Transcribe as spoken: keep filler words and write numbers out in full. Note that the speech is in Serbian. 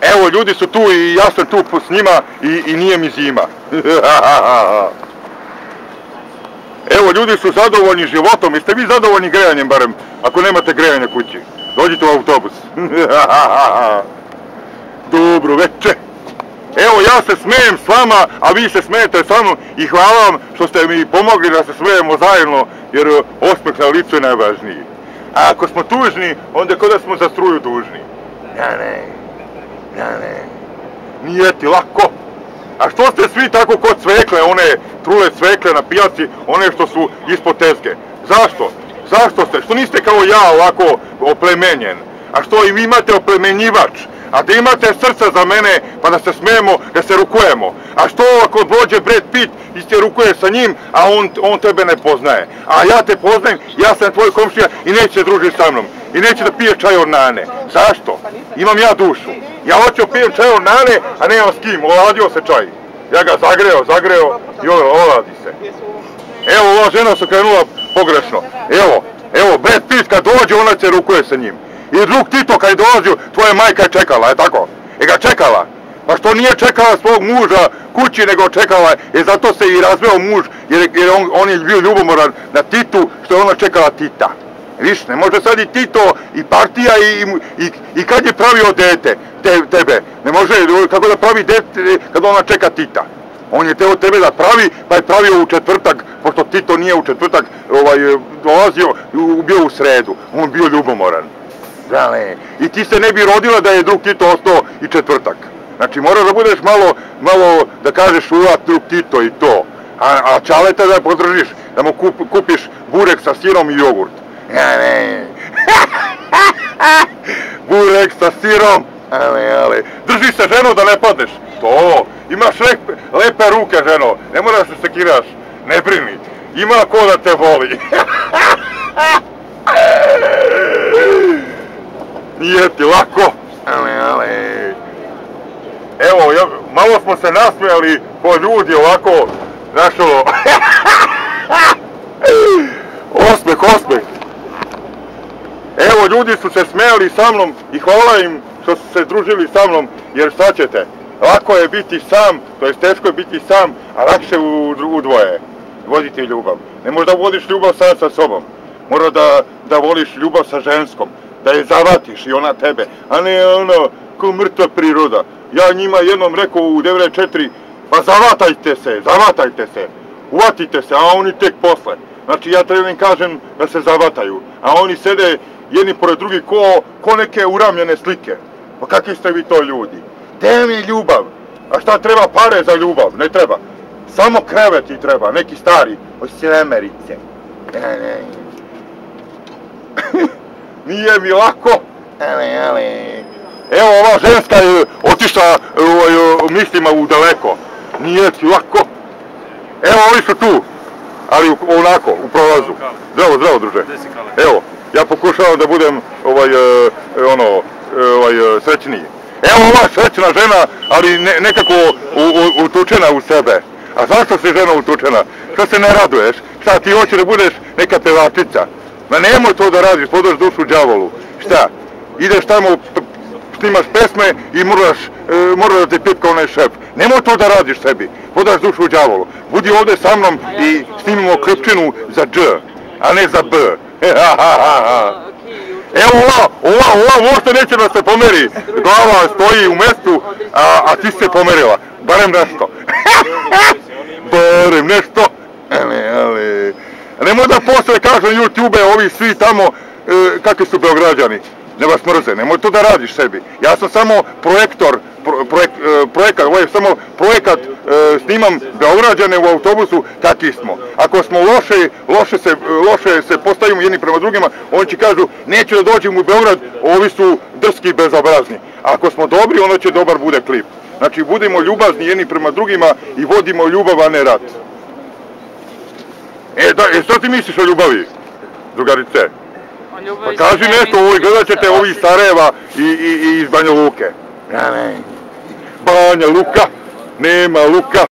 Evo, ljudi su tu i ja sam tu s njima i, i nije mi zima. Evo, ljudi su zadovoljni životom. Jeste vi zadovoljni grejanjem barem? Ako nemate grejanja kući. Dođite u autobus. Dobro večer. Evo, ja se smijem s vama, a vi se smijete sa mnom i hvala vam što ste mi pomogli da se smijemo zajedno, jer osmeh na licu je najvažniji. A ako smo tužni, onda kao da smo za struju dužni. Ja ne, ja ne, nije ti lako. A što ste svi tako kod cvekle, one trule cvekle na pijaci, one što su ispod tezge? Zašto? Zašto ste? Što niste kao ja ovako oplemenjen? A što i vi imate oplemenjivač? A da imate srca za mene, pa da se smijemo, da se rukujemo. A što ako dođe Brad Pitt i se rukuje sa njim, a on, on tebe ne poznaje? A ja te poznajem, ja sam tvoj komšija i neće se družiti sa mnom. I neće da pije čaj od nane. Zašto? Imam ja dušu. Ja hoću pijem čaj od nane, a nemam s kim. Oladio se čaj. Ja ga zagreo, zagreo i oladi se. Evo, ova žena se krenula pogrešno. Evo, evo, Brad Pitt kad dođe, ona se rukuje sa njim. I drug Tito kad je dolazio, tvoja majka je čekala, je tako? Je ga čekala? Pa što nije čekala svog muža kući, nego čekala, je zato se i razveo muž, jer, jer on, on je bio ljubomoran na Titu, što je ona čekala Tita. Viš, ne može sad i Tito, i partija, i, i, i kad je pravio dete, te, tebe, ne može, kako da pravi dete kad ona čeka Tita. On je teo tebe da pravi, pa je pravio u četvrtak, pošto Tito nije u četvrtak ovaj, dolazio, bio u sredu, on bio ljubomoran. I ti se ne bi rodila da je drug Tito ostao i četvrtak. Znači moraš da budeš malo, malo da kažeš uvat drug Tito i to. A, a Čaleta da podržiš, da mu kup, kupiš burek sa sirom i jogurt. Ja ne. Burek sa sirom. Ale, ale. Drži se ženo da ne padneš. To. Imaš lepe, lepe ruke ženo. Ne moraš se sekiraš. Ne brini. Ima ko da te voli. Nije ti lako. Ale, ale. Evo, ja, malo smo se nasmijali po ljudi ovako, znaš ono. Osmeh, osmeh. Evo, ljudi su se smijali sa mnom i hvala im što su se družili sa mnom, jer šta ćete? Lako je biti sam, to je teško je biti sam, a lakše u, u dvoje. Voditi ljubav. Ne možda vodiš ljubav sam sa sobom. Mora da, da voliš ljubav sa ženskom. Da je zavatiš i ona tebe, a ne ono, ko mrtva priroda. Ja njima jednom rekao u devedeset četiri, pa zavatajte se, zavatajte se, uvatite se, a oni tek posle. Znači ja treba im kažem da se zavataju, a oni sede jedni pored drugi ko, ko neke uramljene slike. Pa kakvi ste vi to ljudi? Gde mi je ljubav? A šta treba pare za ljubav? Ne treba. Samo krevet ti treba, neki stari, od Sjemerice. Nije mi lako. Ale, ale. Evo, ova ženska je otišla u mislima u daleko. Nije ti lako. Evo, ovi su tu. Ali onako, u prolazu. Zdravo, zdravo, druže. Evo, ja pokušavam da budem ovaj, ono, ovaj, srećniji. Evo ova srećna žena, ali ne, nekako u, u, utučena u sebe. A zašto si žena utučena? Što se ne raduješ? Šta, ti hoćeš da budeš neka pevačica? Ma nemoj to da radiš, podaš dušu đavolu. Šta? Ideš tamo, snimaš pesme i moraš, e, moraš da te pipka onaj šef. Nemoj to da radiš sebi, podaš dušu đavolu. Budi ovdje sa mnom i snimimo klipčinu za dž, a ne za b. Evo ova, ova, ova možda neće da se pomeri. Glava stoji u mestu, a, a ti se pomerila. Barem nešto. Barem nešto. Ale, ale. Nemoj da posle kažem YouTube, ovi svi tamo, e, kakvi su Beograđani. Ne vas mrze, nemoj to da radiš sebi. Ja sam samo projektor, pro, projek, e, projekat, ovo je samo projekat, e, snimam Beograđane u autobusu, kakvi smo. Ako smo loše, loše se, loše se postavimo jedni prema drugima, oni će kažu, neću da dođem u Beograd, ovi su drski i bezobrazni. Ako smo dobri, onda će dobar bude klip. Znači, budemo ljubazni jedni prema drugima i vodimo ljubav, a ne rat. E, da, e, što ti misliš o ljubavi, drugarice? Pa kaži nešto, ovo gledat ćete ovi iz Sarajeva i, i, i iz Banja Luke. Ja ne. Banja Luka, nema Luka.